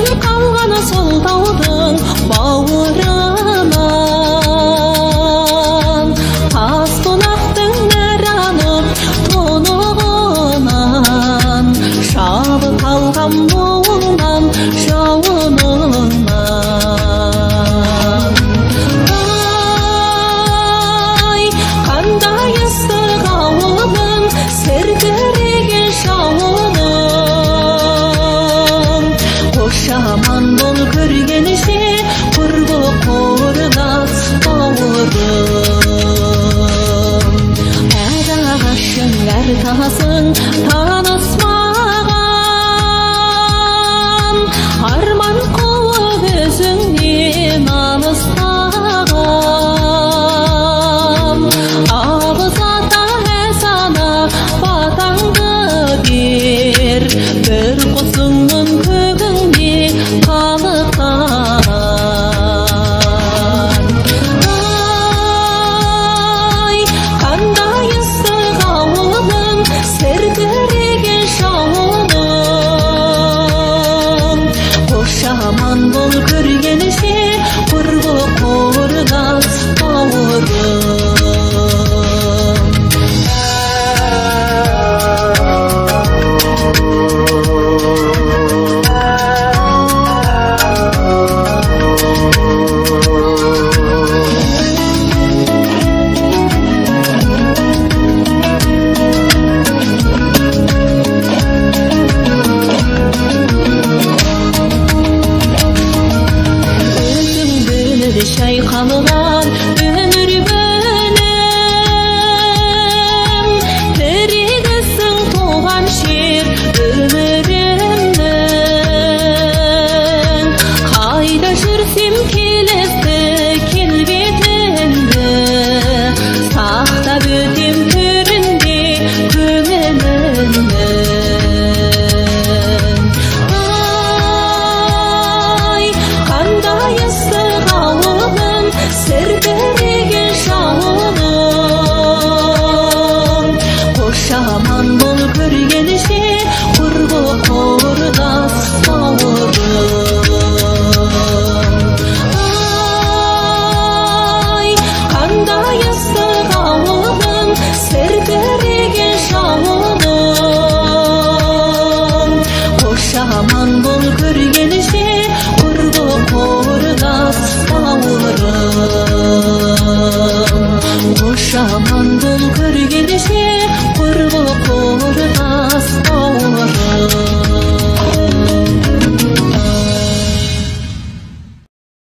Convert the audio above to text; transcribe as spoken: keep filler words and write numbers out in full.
қалған сол таудың бауырынан, тас қонақтың нәранып тұнығынан, шабы қалған молынан жауынынан. Ай, қандай ыстық ауылым, сіркіреген шауылым. Қош аман бол көргенше, құрбы қорғас бауырым. Әр ағашың, әр тасың таныспаған, арман қуып өзіңнен алыстаған. Абыз ата әсана батаңды бер, бір құсыңның көгіңде қалықтан. Ай, қандай ыстық ауылым, сіркіреген шауылым. Қош аман бол көргенше, құрбы қорғас бауырым. Шайқалған өмір бөлім, тірегісің туған жер өмірімнің. Қайда жүрсем келесті келбетіңді, сақтап өтем төрінде көңілімнің. Ай, қандай ыстық ауылым, сіркіреген шауылым. Қош аман бол көргенше, құрбы қорғас бауырым. Ай, қандай ыстық ауылым, сіркіреген шауылым. Қош аман бол көргенше, құрбы қорғас бауырым. Қош аман бол көргенше,